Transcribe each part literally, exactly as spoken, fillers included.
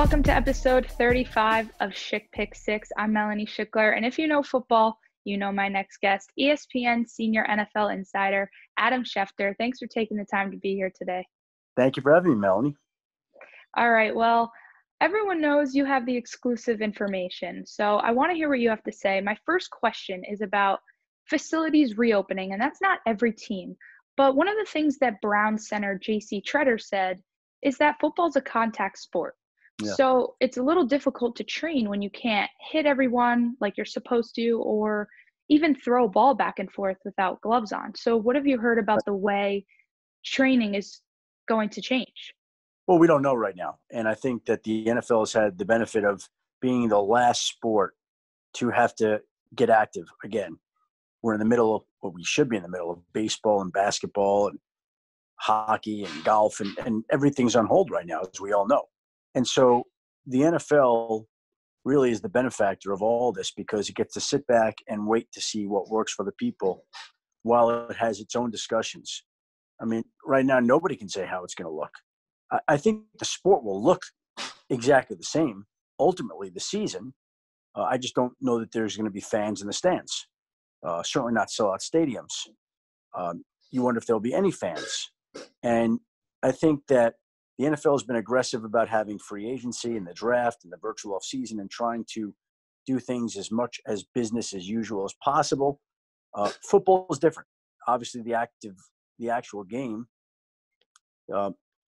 Welcome to episode thirty-five of Schick Pick Six. I'm Melanie Schickler, and if you know football, you know my next guest, E S P N senior N F L insider, Adam Schefter. Thanks for taking the time to be here today. Thank you for having me, Melanie. All right, well, everyone knows you have the exclusive information, so I want to hear what you have to say. My first question is about facilities reopening, and that's not every team. But one of the things that Browns center J C Tretter said is that football's a contact sport. Yeah. So it's a little difficult to train when you can't hit everyone like you're supposed to, or even throw a ball back and forth without gloves on. So what have you heard about the way training is going to change? Well, we don't know right now. And I think that the N F L has had the benefit of being the last sport to have to get active again. We're in the middle of what we should be in the middle of baseball and basketball and hockey and golf, and, and everything's on hold right now, as we all know. And so the N F L really is the benefactor of all this because it gets to sit back and wait to see what works for the people while it has its own discussions. I mean, right now, nobody can say how it's going to look. I, I think the sport will look exactly the same, ultimately, the season. Uh, I just don't know that there's going to be fans in the stands, uh, certainly not sellout stadiums. Um, you wonder if there'll be any fans. And I think that the N F L has been aggressive about having free agency and the draft and the virtual offseason and trying to do things as much as business as usual as possible. Uh, football is different. Obviously, the active, the actual game. Uh,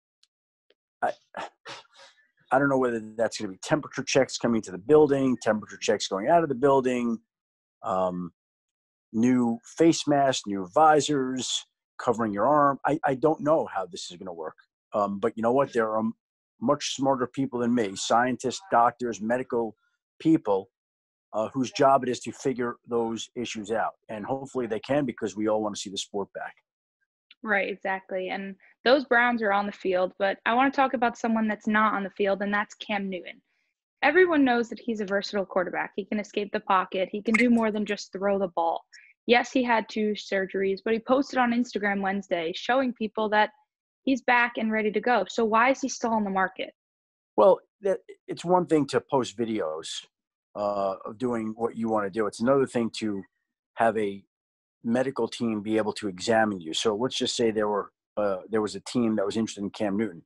I, I don't know whether that's going to be temperature checks coming to the building, temperature checks going out of the building, um, new face masks, new visors, covering your arm. I, I don't know how this is going to work. Um, but you know what? There are much smarter people than me, scientists, doctors, medical people, uh, whose job it is to figure those issues out. And hopefully they can, because we all want to see the sport back. Right, exactly. And those Browns are on the field, but I want to talk about someone that's not on the field, and that's Cam Newton. Everyone knows that he's a versatile quarterback. He can escape the pocket. He can do more than just throw the ball. Yes, he had two surgeries, but he posted on Instagram Wednesday showing people that he's back and ready to go. So why is he still on the market? Well, that, it's one thing to post videos uh, of doing what you want to do. It's another thing to have a medical team be able to examine you. So let's just say there were uh, there was a team that was interested in Cam Newton.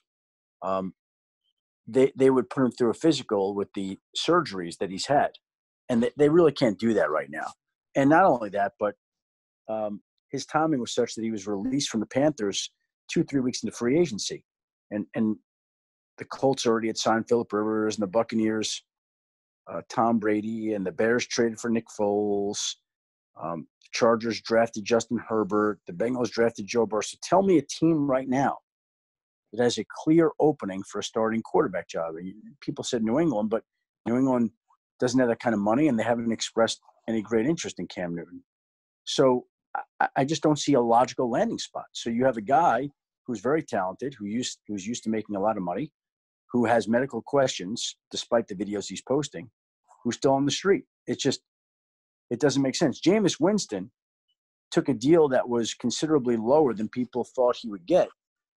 Um, they they would put him through a physical with the surgeries that he's had, and they, they really can't do that right now. And not only that, but um, his timing was such that he was released from the Panthers two, three weeks into free agency. And and the Colts already had signed Phillip Rivers, and the Buccaneers, uh, Tom Brady, and the Bears traded for Nick Foles. Um, the Chargers drafted Justin Herbert. The Bengals drafted Joe Burrow. So tell me a team right now that has a clear opening for a starting quarterback job. And people said New England, but New England doesn't have that kind of money, and they haven't expressed any great interest in Cam Newton. So I, I just don't see a logical landing spot. So you have a guy who's very talented, who used who's used to making a lot of money, who has medical questions despite the videos he's posting, who's still on the street. It's just, it doesn't make sense. Jameis Winston took a deal that was considerably lower than people thought he would get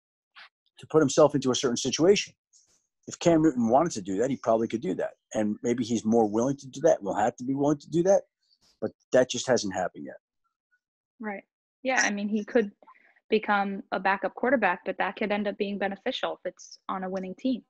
to put himself into a certain situation. If Cam Newton wanted to do that, he probably could do that. And maybe he's more willing to do that, will have to be willing to do that, but that just hasn't happened yet. Right. Yeah, I mean, he could become a backup quarterback, but that could end up being beneficial if it's on a winning team.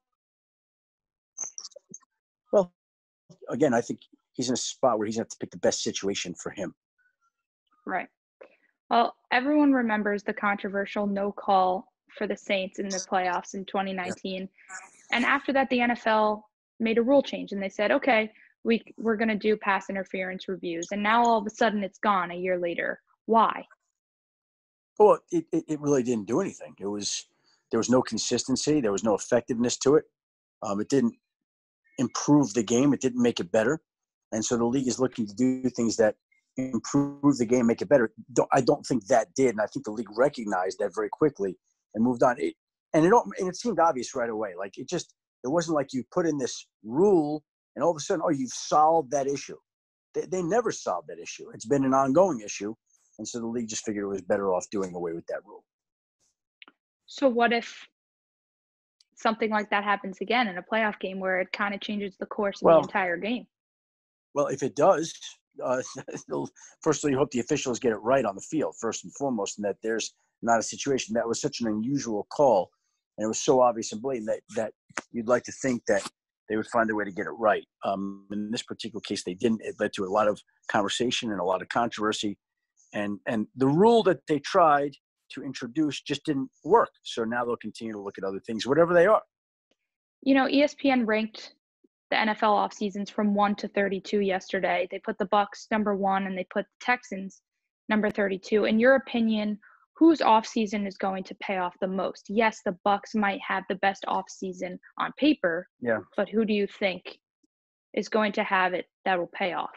Well, again, I think he's in a spot where he's going to have to pick the best situation for him. Right. Well, everyone remembers the controversial no call for the Saints in the playoffs in twenty nineteen. And after that, the N F L made a rule change, and they said, okay, we, we're going to do pass interference reviews. And now all of a sudden it's gone a year later. Why? Well, it, it, it really didn't do anything. It was there was no consistency. There was no effectiveness to it. Um, it didn't improve the game. It didn't make it better. And so the league is looking to do things that improve the game, make it better. Don't, I don't think that did, and I think the league recognized that very quickly and moved on. It, and it and it seemed obvious right away. Like it just it wasn't like you put in this rule and all of a sudden, oh, you've solved that issue. They, they never solved that issue. It's been an ongoing issue. And so the league just figured it was better off doing away with that rule. So what if something like that happens again in a playoff game where it kind of changes the course of the Well, entire game. well, if it does, uh, firstly, you hope the officials get it right on the field, first and foremost, and that there's not a situation. That was such an unusual call, and it was so obvious and blatant that, that you'd like to think that they would find a way to get it right. Um, in this particular case, they didn't. It led to a lot of conversation and a lot of controversy. And and the rule that they tried to introduce just didn't work. So now they'll continue to look at other things, whatever they are. You know, E S P N ranked the N F L off seasons from one to thirty-two yesterday. They put the Bucks number one and they put the Texans number thirty-two. In your opinion, whose off season is going to pay off the most? Yes, the Bucks might have the best off season on paper, Yeah. but who do you think is going to have it that will pay off?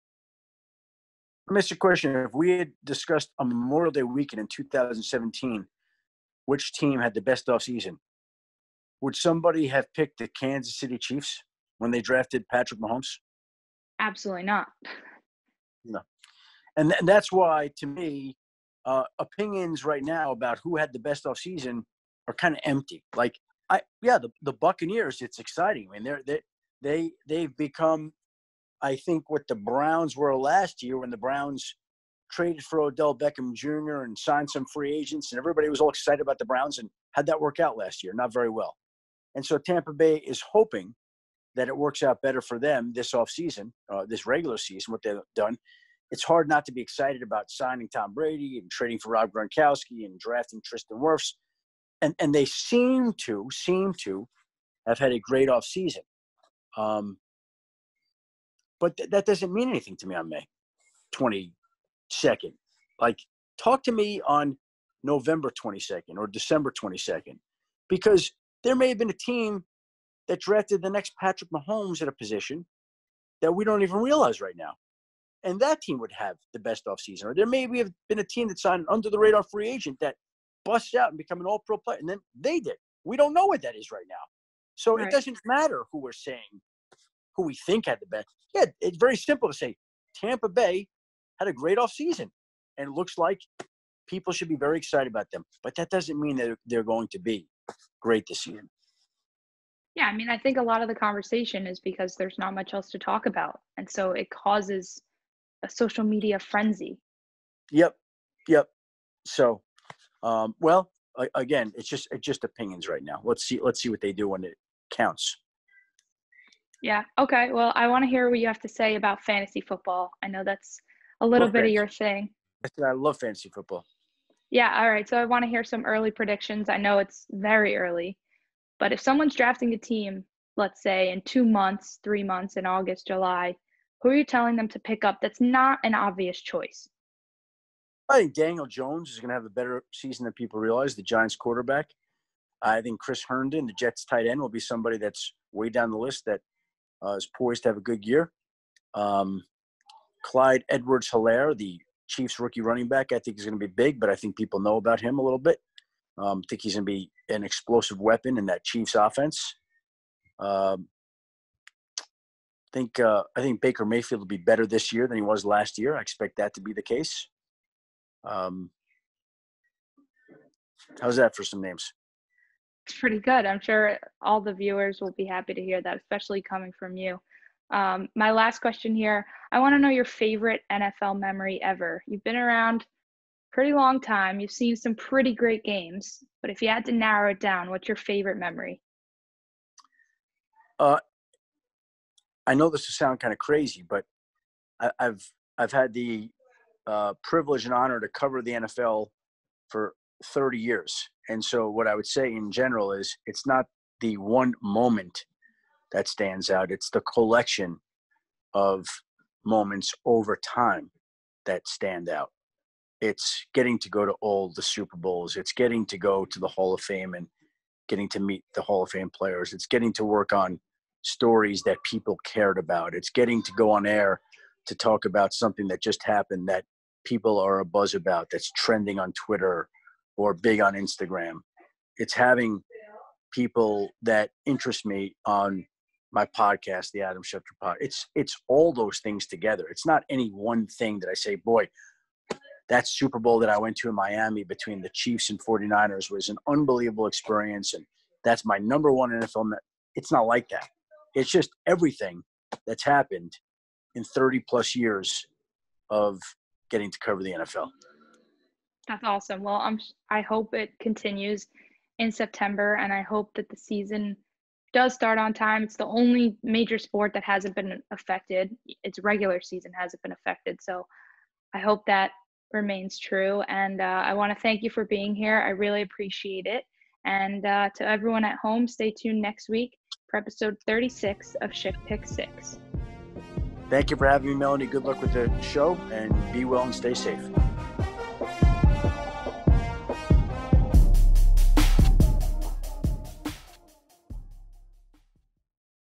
Let me ask you a question. If we had discussed a Memorial Day weekend in two thousand seventeen, which team had the best offseason? Would somebody have picked the Kansas City Chiefs when they drafted Patrick Mahomes? Absolutely not. No. And, th- and that's why, to me, uh, opinions right now about who had the best offseason are kind of empty. Like, I yeah, the, the Buccaneers, it's exciting. I mean, they're, they they they've become, I think, what the Browns were last year when the Browns traded for Odell Beckham Junior and signed some free agents, and everybody was all excited about the Browns. And how'd that work out last year? Not very well. And so Tampa Bay is hoping that it works out better for them this offseason, uh, this regular season, what they've done. It's hard not to be excited about signing Tom Brady and trading for Rob Gronkowski and drafting Tristan Wirfs. And and they seem to, seem to have had a great offseason. Um, but th- that doesn't mean anything to me on May twenty-second. Like, talk to me on November twenty-second or December twenty-second, because there may have been a team that drafted the next Patrick Mahomes at a position that we don't even realize right now. And that team would have the best offseason. Or there may have been a team that signed an under-the-radar free agent that busts out and become an all-pro player, and then they did. We don't know what that is right now. So Right. It doesn't matter who we're saying, who we think had the best. Yeah, it's very simple to say Tampa Bay had a great offseason, and it looks like people should be very excited about them. But that doesn't mean that they're going to be great this season. Yeah, I mean, I think a lot of the conversation is because there's not much else to talk about. And so it causes a social media frenzy. Yep. Yep. So, um, well, a- again, it's just it's just opinions right now. Let's see. Let's see what they do when it counts. Yeah. Okay. Well, I want to hear what you have to say about fantasy football. I know that's a little Love bit of fantasy. your thing. I said I love fantasy football. Yeah. All right. So I want to hear some early predictions. I know it's very early, but if someone's drafting a team, let's say in two months, three months, in August, July, who are you telling them to pick up that's not an obvious choice? I think Daniel Jones is going to have a better season than people realize, the Giants quarterback. I think Chris Herndon, the Jets tight end, will be somebody that's way down the list that uh, is poised to have a good year. Um, Clyde Edwards-Helaire, the Chiefs rookie running back, I think is going to be big, but I think people know about him a little bit. Um, I think he's going to be an explosive weapon in that Chiefs offense. Um, I think uh, I think Baker Mayfield will be better this year than he was last year. I expect that to be the case. Um, how's that for some names? It's pretty good. I'm sure all the viewers will be happy to hear that, especially coming from you. Um, my last question here, I want to know your favorite N F L memory ever. You've been around pretty long time. You've seen some pretty great games, but if you had to narrow it down, what's your favorite memory? Uh, I know this will sound kind of crazy, but I, I've I've had the uh, privilege and honor to cover the N F L for thirty years, and so what I would say in general is it's not the one moment that stands out; it's the collection of moments over time that stand out. It's getting to go to all the Super Bowls. It's getting to go to the Hall of Fame and getting to meet the Hall of Fame players. It's getting to work on stories that people cared about. It's getting to go on air to talk about something that just happened that people are abuzz about, that's trending on Twitter or big on Instagram. It's having people that interest me on my podcast, the Adam Schefter Pod. It's it's all those things together. It's not any one thing that I say, boy, that Super Bowl that I went to in Miami between the Chiefs and forty-niners was an unbelievable experience. And That's my number one N F L. It's not like that. It's just everything that's happened in thirty plus years of getting to cover the N F L. That's awesome. Well, I'm, I hope it continues in September, and I hope that the season does start on time. It's the only major sport that hasn't been affected. Its regular season hasn't been affected. So I hope that remains true. And uh, I want to thank you for being here. I really appreciate it. And uh, to everyone at home, stay tuned next week for episode thirty-six of Schick Pick Six. Thank you for having me, Melanie. Good luck with the show, and be well and stay safe.